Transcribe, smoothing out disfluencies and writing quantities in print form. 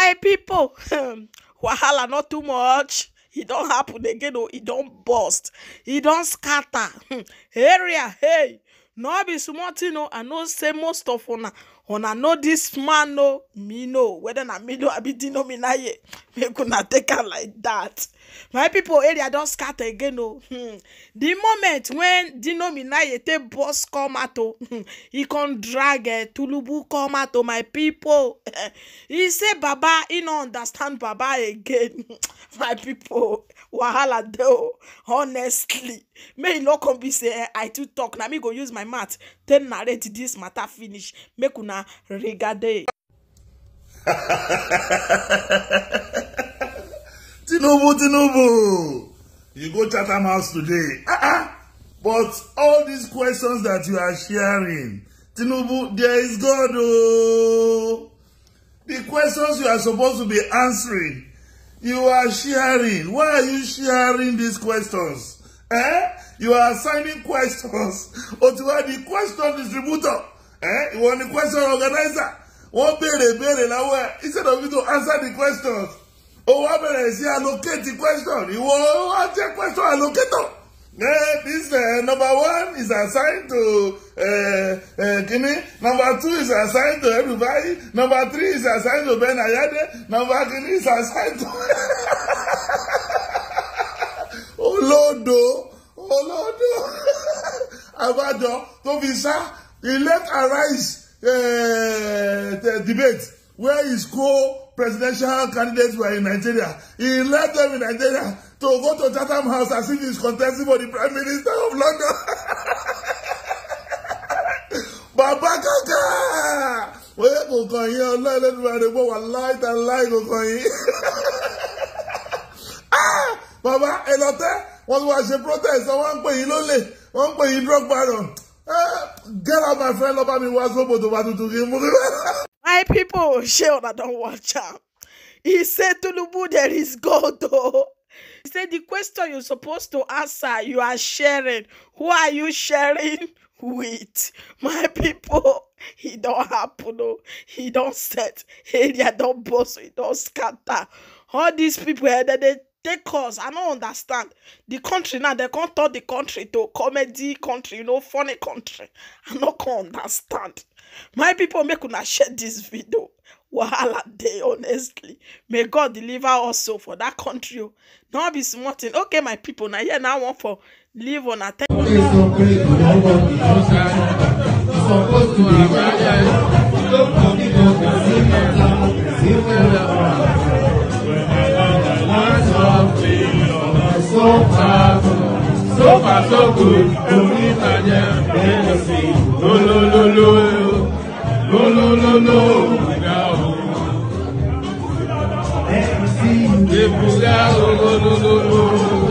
My people, wahala not too much. It don't happen again. Oh, it don't burst. It don't scatter. Area, hey. No be small thing. No, I know say most of una know this man. No, me know whether na me know I be Dino Minaye. Make una take am like that. My people, area don't scatter again. No, the moment when Dino Minaye take boss come out, he can drag Tulubu come out. My people, he say Baba, he no understand Baba again. My people, wahala though. Honestly, may you no come be say I too talk. Now me go use my mouth. Then narrate this matter finish. Make una regard. Tinubu, you go Chatham House today. But all these questions that you are sharing, Tinubu, there is God. Oh. The questions you are supposed to be answering, you are sharing. Why are you sharing these questions? You are assigning questions. Or to the question distributor. You want the question organizer. One bere now instead of you to answer the questions. Oh, what better is allocate the question? You want the question allocator. This number 1 is assigned to Guinea. Number 2 is assigned to everybody. Number 3 is assigned to Ben Ayade. Number 3 is assigned to Olodo. Abado. To be sir, he let arise the debate where his co-presidential candidates were in Nigeria. He left them in Nigeria to go to Chatham House as if he's contesting for the Prime Minister of London. Baba Kaka! Where go going here? Allah, let me go and light and light go going. Baba, Elote, what was the protest? One point in lonely, one point in drug baron. Get out, my friend. Love me was over to him. My people, share that don't watch out. He said to Lubu, there is God. Oh. He said the question you're supposed to answer, you are sharing. Who are you sharing with? My people, he don't happen. No. He don't set. Area don't boss. He don't scatter. All these people that they take us, I don't understand. The country now, they can't turn the country to comedy country, funny country. I don't understand. My people, make una share this video. Wahala day, honestly. May God deliver also for that country. Not be smart. Okay, my people, now here now want for live on a time. So far, so good. No.